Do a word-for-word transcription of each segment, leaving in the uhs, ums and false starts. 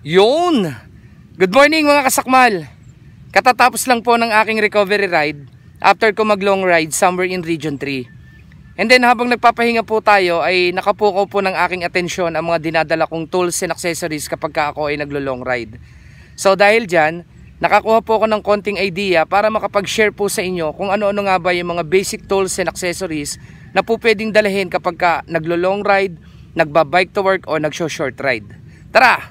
Yun! Good morning mga kasakmal! Katatapos lang po ng aking recovery ride after ko mag long ride somewhere in Region three. And then habang nagpapahinga po tayo ay nakapukaw po ng aking atensyon ang mga dinadala kong tools and accessories kapag ka ako ay naglo long ride. So dahil dyan, nakakuha po ako ng konting idea para makapag-share po sa inyo kung ano-ano nga ba yung mga basic tools and accessories na po pwedeng dalahin kapag ka naglo long ride, nagba-bike to work o nagsho-short ride. Tara!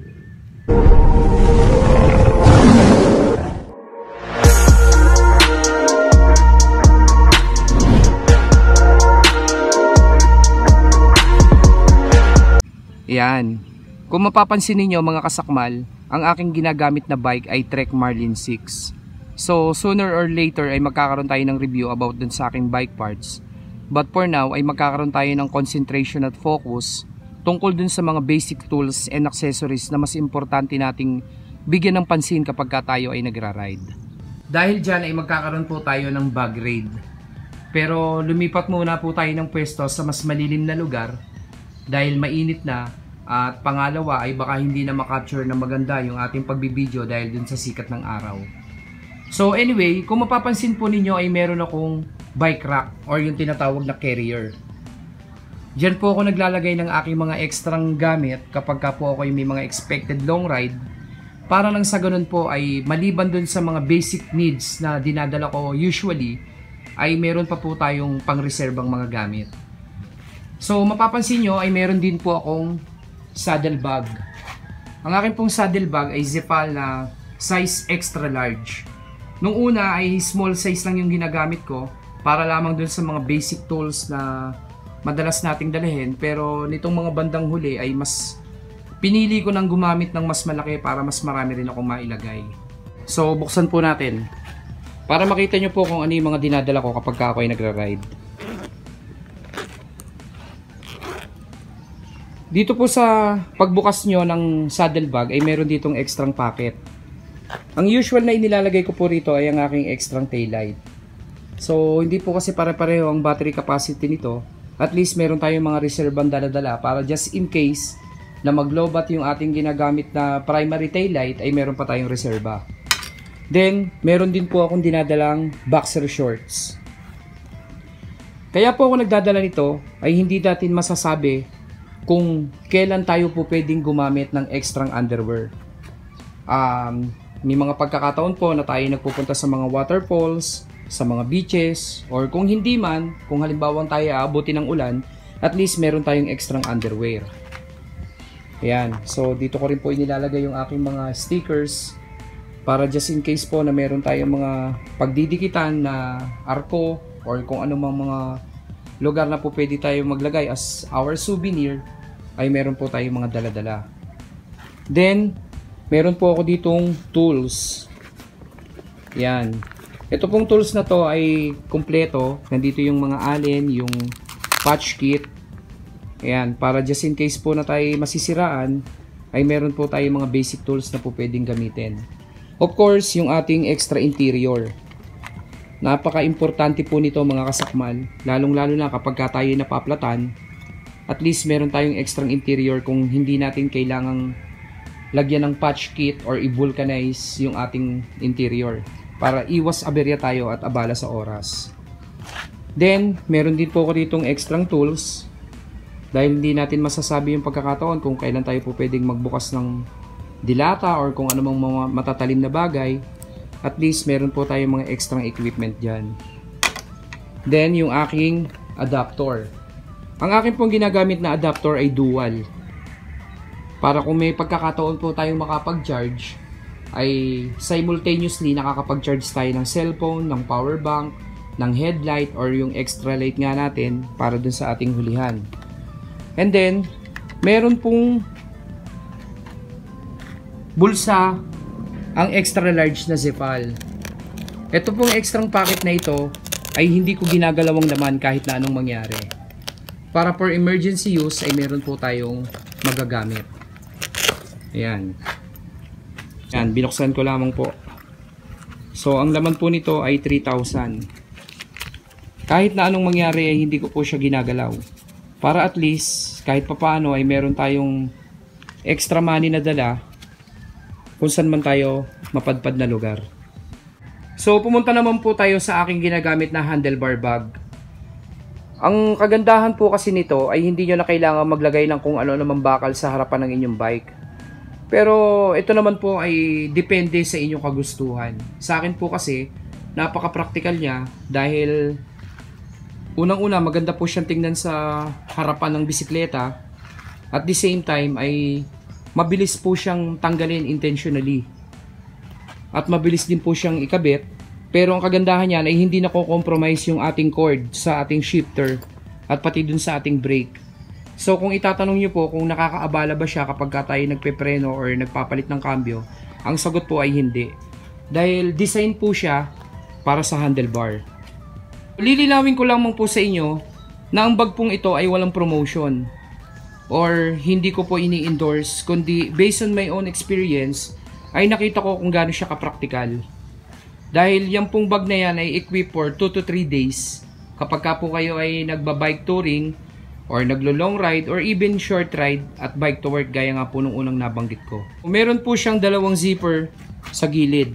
Yan. Kung mapapansin niyo mga kasakmal, ang aking ginagamit na bike ay Trek Marlin six. So sooner or later ay magkakaroon tayo ng review about dun sa aking bike parts. But for now ay magkakaroon tayo ng concentration at focus tungkol dun sa mga basic tools and accessories na mas importante nating bigyan ng pansin kapag tayo ay nagra-ride. Dahil dyan ay magkakaroon po tayo ng bag raid. Pero lumipat muna po tayo ng pwesto sa mas malilim na lugar dahil mainit na, at pangalawa ay baka hindi na makapture na maganda yung ating pagbibideo dahil dun sa sikat ng araw. So anyway, kung mapapansin po ninyo ay meron akong bike rack or yung tinatawag na carrier. Diyan po ako naglalagay ng aking mga ekstrang gamit kapag ka po ako ay may mga expected long ride, para lang sa ganun po ay maliban dun sa mga basic needs na dinadala ko usually, ay meron pa po tayong pang-reserbang mga gamit. So mapapansin nyo ay meron din po akong saddle bag. Ang akin pong saddle bag ay Zepal na size extra large. Nung una ay small size lang yung ginagamit ko para lamang dun sa mga basic tools na madalas nating dalahin, pero nitong mga bandang huli ay mas pinili ko nang gumamit ng mas malaki para mas marami rin akong mailagay. So buksan po natin para makita nyo po kung ano yung mga dinadala ko kapag ako ay nagra-ride. Dito po sa pagbukas nyo ng saddle bag ay meron ditong extrang pocket. Ang usual na inilalagay ko po rito ay ang aking extrang taillight. So hindi po kasi pare-pareho ang battery capacity nito. At least meron tayong mga reservang dala-dala para just in case na mag-lowbat yung ating ginagamit na primary taillight ay meron pa tayong reserva. Then meron din po akong dinadalang boxer shorts. Kaya po ako nagdadala nito ay hindi natin masasabi kung kailan tayo po pwedeng gumamit ng extrang underwear. Um, may mga pagkakataon po na tayo nagpupunta sa mga waterfalls, sa mga beaches, or kung hindi man, kung halimbawa tayo aabutin ng ulan, at least meron tayong extrang underwear. Ayan, so dito ko rin po inilalagay yung aking mga stickers para just in case po na meron tayong mga pagdidikitan na arko or kung anumang mga lugar na po pwede tayo maglagay as our souvenir, ay meron po tayong mga dala-dala. Then, meron po ako ditong tools. Yan. Ito pong tools na to ay kumpleto. Nandito yung mga allen, yung patch kit. Ayan, para just in case po na tayo masisiraan, ay meron po tayong mga basic tools na po pwedeng gamitin. Of course, yung ating extra interior. Napaka-importante po nito mga kasakmal, lalong-lalo na kapag tayo napaplatan, at least meron tayong extrang interior kung hindi natin kailangang lagyan ng patch kit or i-vulcanize yung ating interior para iwas aberya tayo at abala sa oras. Then, meron din po ako ditong extrang tools dahil hindi natin masasabi yung pagkakataon kung kailan tayo po pwedeng magbukas ng dilata or kung anumang mga matatalim na bagay. At least meron po tayong mga extra equipment dyan. Then yung aking adapter. Ang aking pong ginagamit na adapter ay dual. Para kung may pagkakataon po tayong makapag-charge, ay simultaneously nakakapag-charge tayo ng cellphone, ng power bank, ng headlight, or yung extra light nga natin para dun sa ating hulihan. And then, meron pong bulsa ang extra large na Zepal. Ito pong extra packet na ito ay hindi ko ginagalawang laman kahit na anong mangyari. Para for emergency use ay meron po tayong magagamit. Ayan. Ayan, binuksan ko lamang po. So, ang laman po nito ay three thousand. Kahit na anong mangyari ay hindi ko po siya ginagalaw. Para at least, kahit papaano ay meron tayong extra money na dala kung saan man tayo mapadpad na lugar. So pumunta naman po tayo sa aking ginagamit na handlebar bag. Ang kagandahan po kasi nito ay hindi nyo na kailangan maglagay ng kung ano namang bakal sa harapan ng inyong bike. Pero ito naman po ay depende sa inyong kagustuhan. Sa akin po kasi napaka-practical niya dahil unang-una maganda po siyang tingnan sa harapan ng bisikleta, at the same time ay mabilis po siyang tanggalin intentionally at mabilis din po siyang ikabit. Pero ang kagandahan niyan ay hindi nako-compromise yung ating cord sa ating shifter at pati dun sa ating brake. So kung itatanong niyo po kung nakakaabala ba siya kapag ka tayo nagpepreno or nagpapalit ng cambio, ang sagot po ay hindi. Dahil design po siya para sa handlebar. Lilinawin ko lamang po sa inyo na ang bag pong ito ay walang promotion or hindi ko po ini-endorse, kundi based on my own experience ay nakita ko kung gaano siya kapraktikal. Dahil yung pong bag na yan ay equipped for two to three days kapag ka po kayo ay nagba-bike touring or naglo-long ride or even short ride at bike to work gaya nga po nung unang nabanggit ko. Meron po siyang dalawang zipper sa gilid.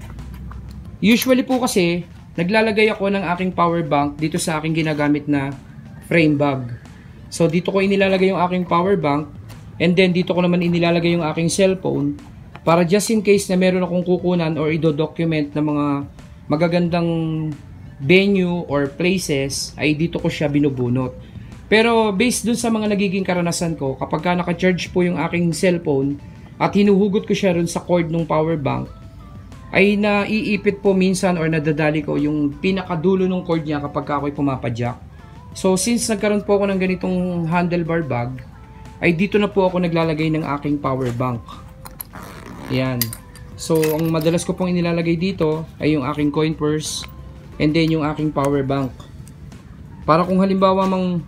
Usually po kasi naglalagay ako ng aking power bank dito sa aking ginagamit na frame bag. So dito ko inilalagay yung aking power bank, and then dito ko naman inilalagay yung aking cellphone para just in case na meron akong kukunan or ido-document na mga magagandang venue or places ay dito ko siya binubunot. Pero based dun sa mga nagiging karanasan ko, kapag ka naka-charge po yung aking cellphone at hinuhugot ko siya rin sa cord ng power bank, ay naiipit po minsan or nadadali ko yung pinakadulo ng cord niya kapag ako'y pumapadyak. So since nagkaroon po ako ng ganitong handlebar bag, ay dito na po ako naglalagay ng aking power bank. Yan. So ang madalas ko pong inilalagay dito ay yung aking coin purse and then yung aking power bank. Para kung halimbawa mang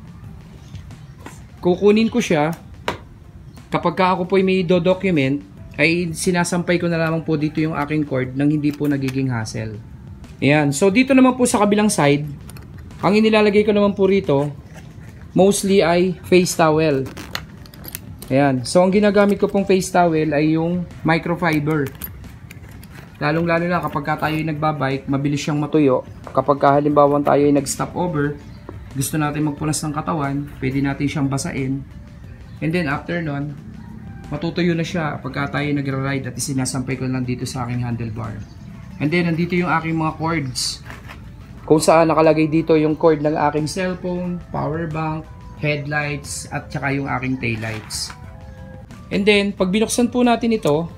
kukunin ko siya, kapag ka ako po may do-document, ay sinasampay ko na lamang po dito yung aking cord nang hindi po nagiging hassle. Ayan. So dito naman po sa kabilang side, ang inilalagay ko naman po rito, mostly ay face towel. Ayan. So ang ginagamit ko pong face towel ay yung microfiber. Lalong lalo na kapag ka tayo ay nagbabike, mabilis siyang matuyo. Kapag ka halimbawa tayo ay nag-stop over, gusto natin magpunas ng katawan, pwede natin siyang basain. And then after nun, matutuyo na siya pagka tayo nagra-ride at isinasampay ko lang dito sa aking handlebar. And then nandito yung aking mga cords, kung saan nakalagay dito yung cord ng aking cellphone, power bank, headlights, at saka yung aking taillights. And then pag binuksan po natin ito,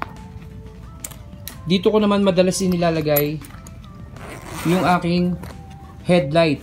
dito ko naman madalas inilalagay yung aking headlight.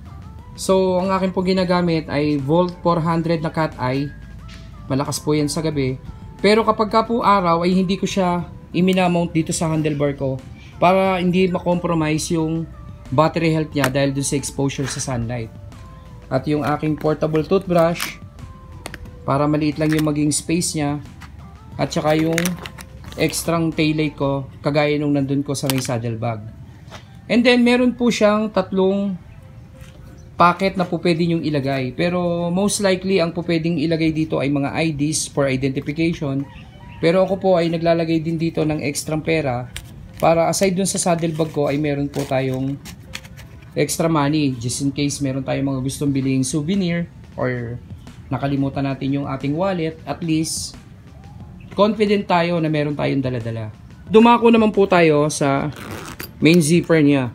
So ang aking po ginagamit ay Volt four hundred na cat eye. Malakas po yan sa gabi. Pero kapag ka po araw ay hindi ko siya iminamount dito sa handlebar ko para hindi makompromise yung battery health niya dahil dun sa exposure sa sunlight. At yung aking portable toothbrush para maliit lang yung maging space niya. At saka yung extrang taillight ko kagaya nung nandun ko sa may saddle bag. And then meron po siyang tatlong packet na po pwede nyong ilagay. Pero most likely ang po pwedeng ilagay dito ay mga I Ds for identification. Pero ako po ay naglalagay din dito ng extra pera para aside dun sa saddle bag ko ay meron po tayong extra money just in case meron tayong mga gustong bilhin souvenir or nakalimutan natin yung ating wallet. At least confident tayo na meron tayong dala-dala. Dumako naman po tayo sa main zipper niya.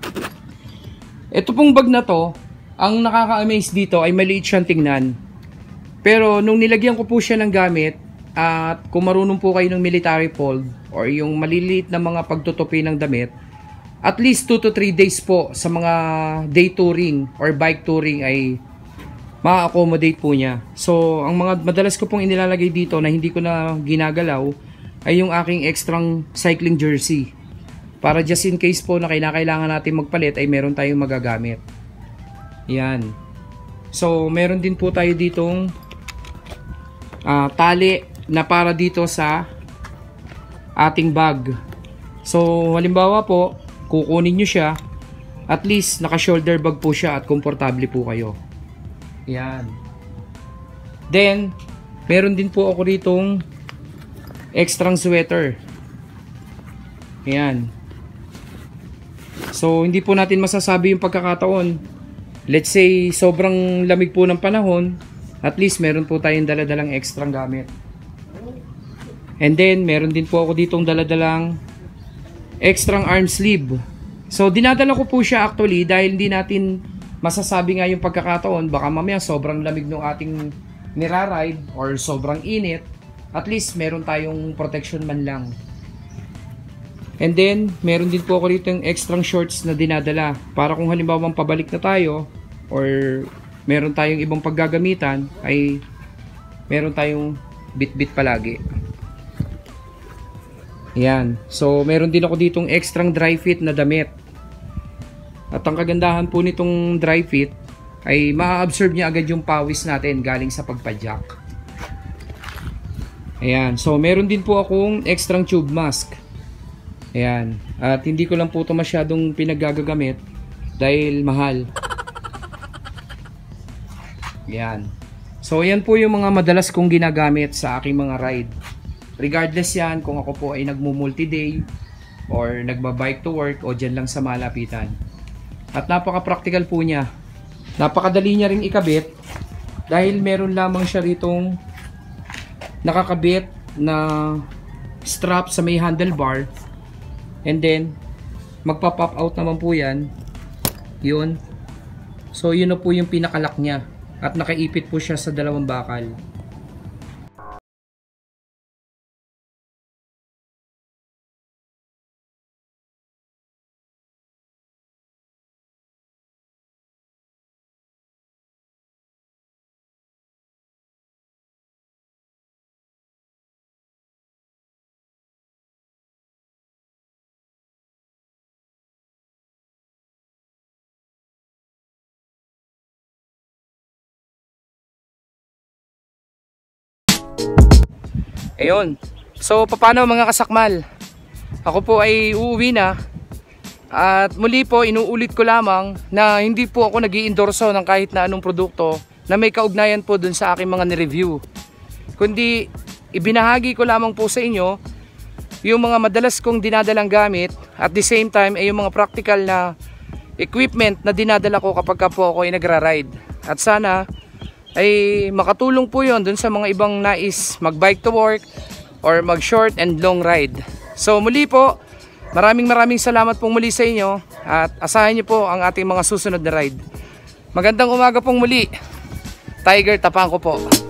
Ito pong bag na to, ang nakaka-amaze dito ay maliit siyang tingnan. Pero nung nilagyan ko po siya ng gamit, at kung marunong po kayo ng military fold or yung maliliit na mga pagtutupi ng damit, at least two to three days po sa mga day touring or bike touring ay ma-accommodate po niya. So ang mga madalas ko pong inilalagay dito na hindi ko na ginagalaw ay yung aking extrang cycling jersey. Para just in case po na kailangan natin magpalit ay meron tayong magagamit. Yan. So, meron din po tayo ditong uh, tali na para dito sa ating bag. So, halimbawa po, kukunin nyo siya, at least naka-shoulder bag po siya at komportable po kayo. Yan. Then, meron din po ako ditong extrang sweater. Ayan. So hindi po natin masasabi yung pagkakataon. Let's say sobrang lamig po ng panahon, at least meron po tayong daladalang extrang gamit. And then meron din po ako ditong daladalang extrang arm sleeve. So dinadala ko po siya actually dahil hindi natin masasabi nga yung pagkakataon, baka mamaya sobrang lamig ng ating niraride or sobrang init, at least meron tayong protection man lang. And then meron din po ako dito yung extra shorts na dinadala para kung halimbawa pabalik na tayo or meron tayong ibang paggagamitan ay meron tayong bit-bit palagi. Yan. So meron din ako ditong extra dry fit na damit. At ang kagandahan po nitong dry fit ay ma-absorb niya agad yung pawis natin galing sa pagpadyak. Ayan. So meron din po akong extra tube mask. Ayan. At hindi ko lang po ito masyadong pinagagagamit dahil mahal. Ayan. So yan po yung mga madalas kong ginagamit sa aking mga ride. Regardless yan kung ako po ay nagmo-multi-day or nagba-bike to work o dyan lang sa malapitan. At napaka-practical po niya. Napakadali niya ring ikabit dahil meron lamang siya ritong nakakabit na strap sa may handlebar. And then magpa-pop out naman po yan. Yun. So yun na po yung pinakalock niya. At nakaipit po siya sa dalawang bakal. Ayun. So paano mga kasakmal? Ako po ay uuwi na. At muli po inuulit ko lamang na hindi po ako nag-i-endorso ng kahit na anong produkto na may kaugnayan po dun sa aking mga ni-review. Kundi ibinahagi ko lamang po sa inyo yung mga madalas kong dinadalang gamit at the same time ay yung mga practical na equipment na dinadala ko kapag po ako ay nagra-ride. At sana ay makatulong po yon dun sa mga ibang nais mag bike to work or mag short and long ride. So muli po, maraming maraming salamat pong muli sa inyo at asahan niyo po ang ating mga susunod na ride. Magandang umaga pong muli. Tiger Tapangco po.